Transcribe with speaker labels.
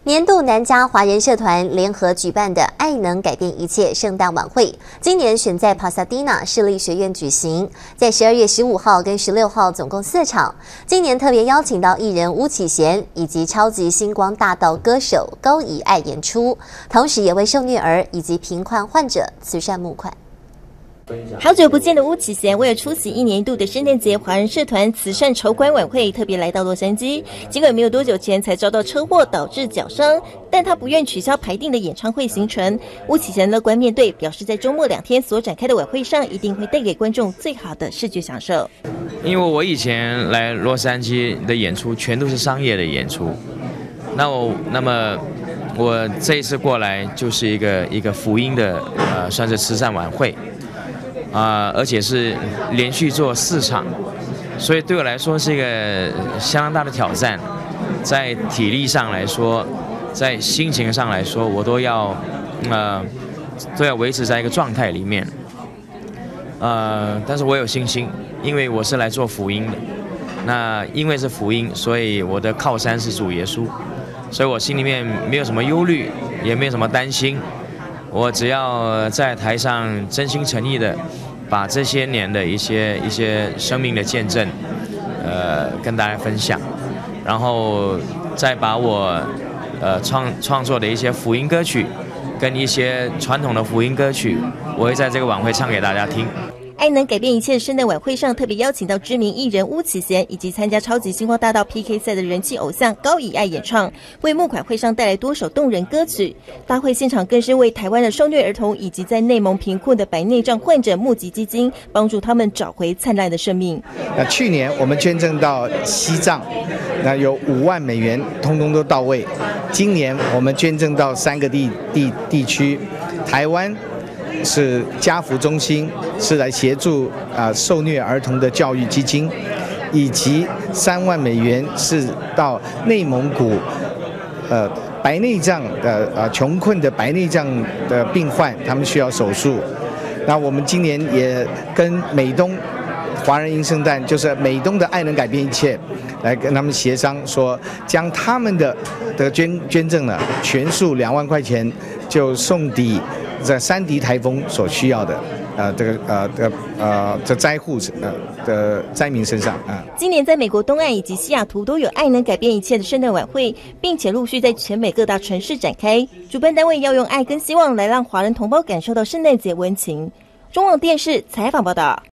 Speaker 1: 年度南加华人社团联合举办的“爱能改变一切”圣诞晚会，今年选在帕萨迪纳市立学院举行，在12月15号跟16号总共4场。今年特别邀请到艺人巫启贤以及超级星光大道歌手高以爱演出，同时也为受虐儿以及贫困患者慈善募款。
Speaker 2: 好久不见的巫启贤，为了出席1年1度的圣诞节华人社团慈善筹款晚会，特别来到洛杉矶。尽管没有多久前才遭到车祸导致脚伤，但他不愿取消排定的演唱会行程。巫启贤乐观面对，表示在周末2天所展开的晚会上，一定会带给观众最好的视觉享受。
Speaker 3: 因为我以前来洛杉矶的演出全都是商业的演出，那么我这一次过来就是一个福音的算是慈善晚会。 而且是连续做4场，所以对我来说是一个相当大的挑战，在体力上来说，在心情上来说，我都要维持在一个状态里面。但是我有信心，因为我是来做福音的。那因为是福音，所以我的靠山是主耶稣，所以我心里面没有什么忧虑，也没有什么担心。 我只要在台上真心诚意的把这些年的一些生命的见证，跟大家分享，然后再把我创作的一些福音歌曲，跟一些传统的福音歌曲，我会在这个晚会唱给大家听。
Speaker 2: 爱能改变一切圣诞晚会上特别邀请到知名艺人巫启贤以及参加超级星光大道 PK 赛的人气偶像高以爱演唱，为募款会上带来多首动人歌曲。大会现场更是为台湾的受虐儿童以及在内蒙贫困的白内障患者募集基金，帮助他们找回灿烂的生命。
Speaker 4: 去年我们捐赠到西藏，那有5万美元，通通都到位。今年我们捐赠到3个地区，台湾。 是家福中心是来协助受虐儿童的教育基金，以及3万美元是到内蒙古白内障的穷困的白内障的病患，他们需要手术。那我们今年也跟美东华人迎圣诞，就是美东的爱能改变一切，来跟他们协商说，将他们的捐赠呢全数2万块钱就送抵。 在山迪台风所需要的，这灾户的灾民身上啊。
Speaker 2: 今年在美国东岸以及西雅图都有爱能改变一切的圣诞晚会，并且陆续在全美各大城市展开。主办单位要用爱跟希望来让华人同胞感受到圣诞节温情。中广电视采访报道。